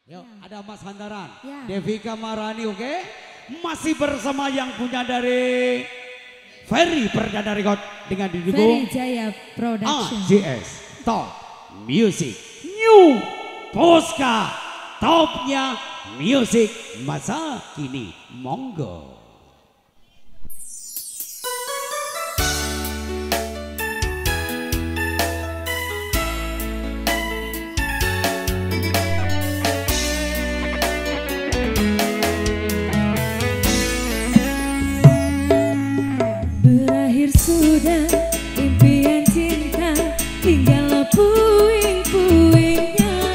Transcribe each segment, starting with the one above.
Yuk, ada Mas Handaran, Ya. Devika Marani, oke? Masih bersama yang punya dari Ferry Perdana Record dengan didukung Ferry Jaya Production. AJS Top Music New Posca topnya musik masa kini, monggo. Berakhir sudah impian cinta, tinggal puing-puingnya.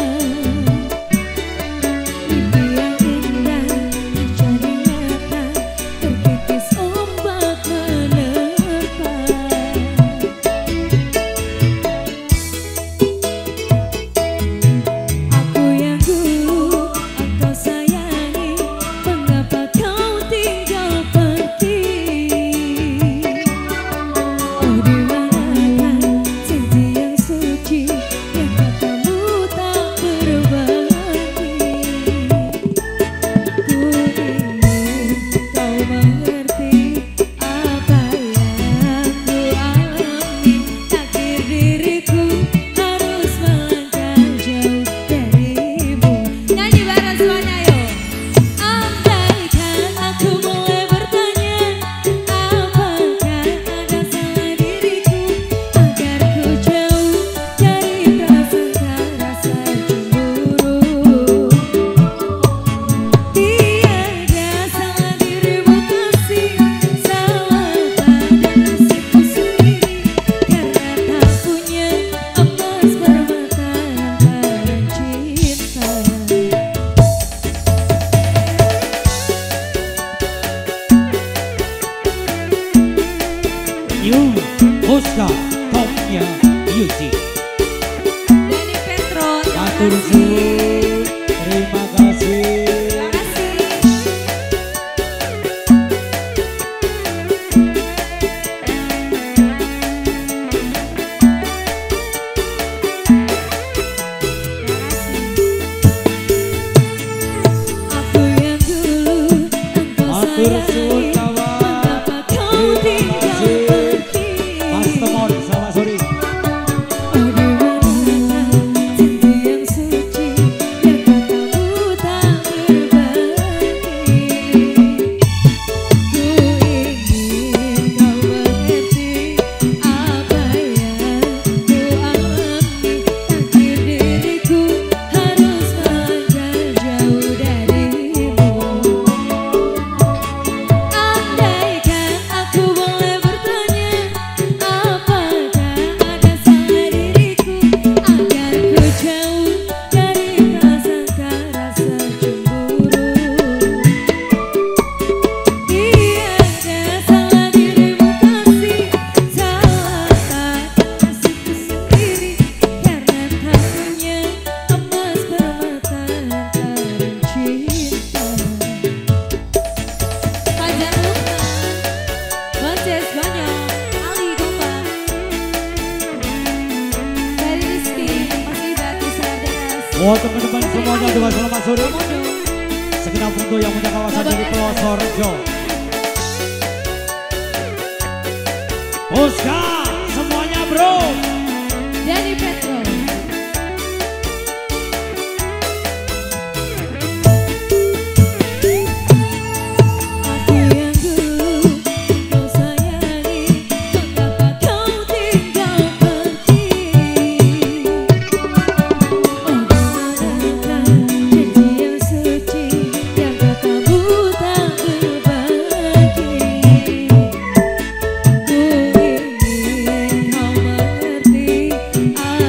Mimpi yang indah terjadi nyata, terkikis ombak menerpa. Aku yang dulu engkau sayangi, mengapa kau tinggal pergi? Oh, di manakah janji yang suci yang katamu tak berbagi? Ku ingin kau mengerti apa yang ku alami. Takdir diriku harus melangkah jauh darimu. Nyanyi bareng semuanya yuk. Andaikan aku mulai bertanya, apakah ada salah diriku agar ku jauh dari prasangka rasa cemburu. Tiada salah dirimu kasih, salah pada nasibku sendiri, karena tak punya emas permata lantaran cinta. New Posca topnya music. Denny Petro, Atur suwun, terima kasih. terima kasih. Aku yang dulu engkau Atur suwun sayangi, kawan. mengapa kau Terima tinggal kasih. pergi? Mas Temon, selamat sore. Oh, di manakah janji yang suci yang katamu tak berbagi? Ku ingin kau mengerti apa yang ku alami. Takdir diriku harus melangkah jauh darimu. Andaikan aku boleh bertanya, apakah ada salah diriku agar ku jauh dari prasangka rasa cemburu. Tiada salah dirimu kasih, salah pada nasibku sendiri, karena tak punya emas permata lantaran cinta. Fajar Lukman, Monces Banyok, Ali Gopang, Ferry Rizky, Mas Ibati Sardenas, Oh teman-teman semuanya juga selamat sore. Komodo, Segenap untuk yang punya kawasan dari pelosok Rejo. Posca semuanya bro. Denny Petro. Aku yang dulu engkau sayangi, mengapa kau tinggal pergi? Oh, di manakah janji yang suci yang katamu tak berbagi? Ku ingin kau mengerti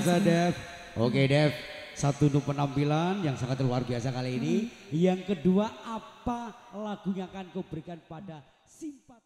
biasa Dev. Oke Dev, satu untuk penampilan yang sangat luar biasa kali ini. Yang kedua, apa lagu yang akan kau berikan pada simpati?